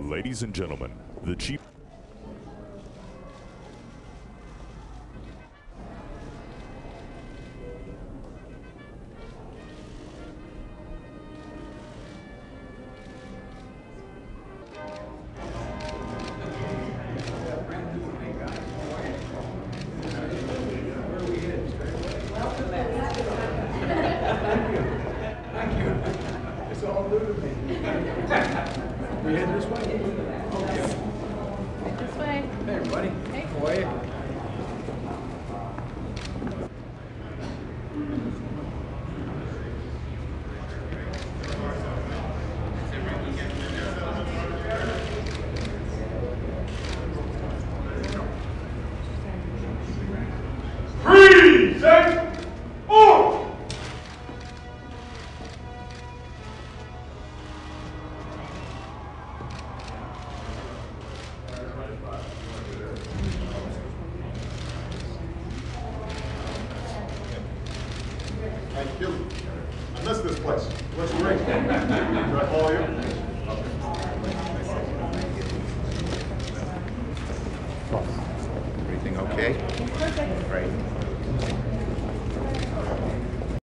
Ladies and gentlemen, the Chief. It's all new to me. We head this way? Okay. This way. Hey, everybody. Hey. How are you? Thank you. I missed this place. What's your ring? Did I call you?